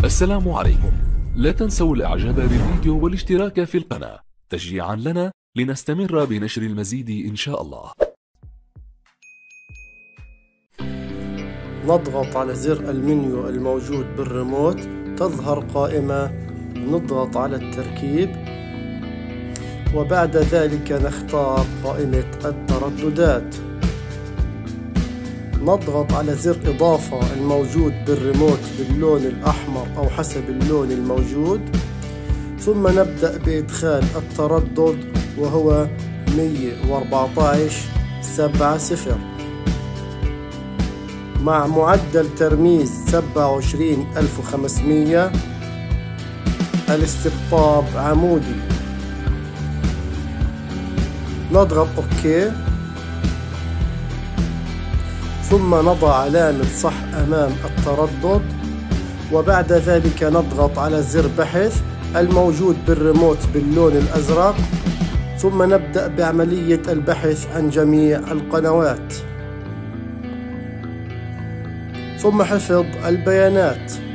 السلام عليكم. لا تنسوا الاعجاب بالفيديو والاشتراك في القناة تشجيعا لنا لنستمر بنشر المزيد ان شاء الله. نضغط على زر المنيو الموجود بالريموت، تظهر قائمة، نضغط على التركيب وبعد ذلك نختار قائمة الترددات. نضغط على زر إضافة الموجود بالريموت باللون الأحمر أو حسب اللون الموجود، ثم نبدأ بإدخال التردد وهو 114.70 مع معدل ترميز 27500. الاستقطاب عمودي. نضغط OK، ثم نضع علامة صح أمام التردد وبعد ذلك نضغط على زر بحث الموجود بالريموت باللون الأزرق، ثم نبدأ بعملية البحث عن جميع القنوات، ثم حفظ البيانات.